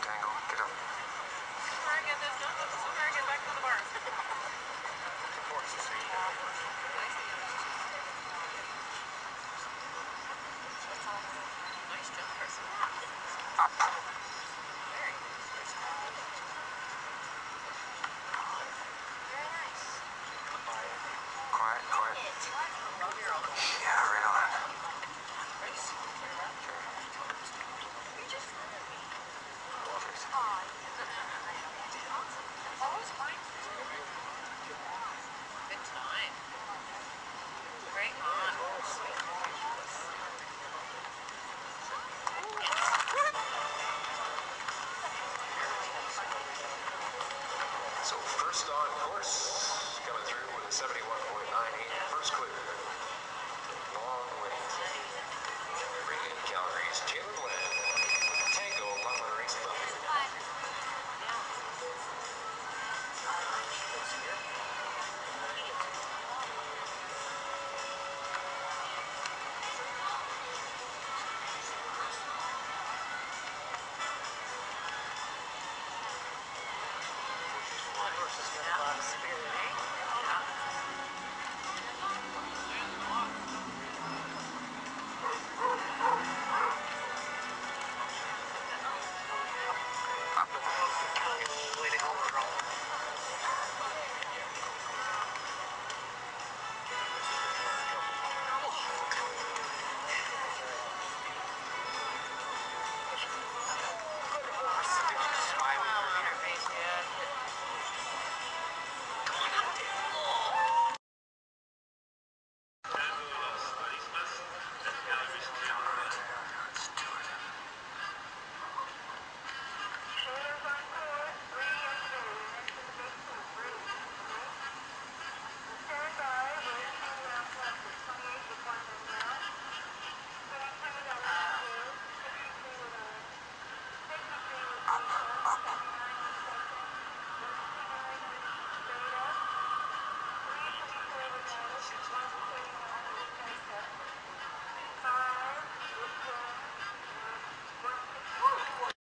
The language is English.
Tango, get up. Somewhere get this done. Somewhere get back to the bar. Horses, see. Nice jumpers. Very nice. Very nice. Quiet, quiet. Yeah, right on. You just wanted me. Cheers. That was fine. Good time. Great on. So first on course, coming through with a 71.98 first clear. Long wait. Bring in Calgary's Jim Glenn. Tango, London Race Club.